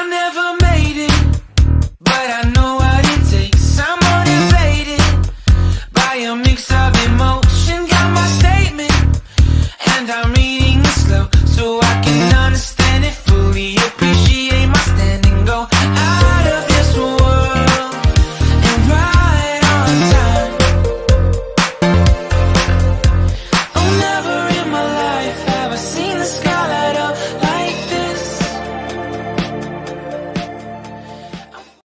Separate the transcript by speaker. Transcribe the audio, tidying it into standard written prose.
Speaker 1: I never made it, but I know what it takes. I'm motivated by a mix of emotion. Got my statement, and I mean